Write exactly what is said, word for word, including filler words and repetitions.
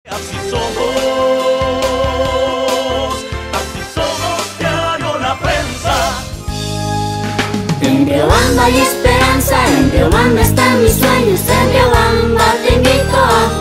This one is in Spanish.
Así somos, así somos diario la prensa. En Riobamba hay esperanza, en Riobamba están mis sueños, en Riobamba te invito a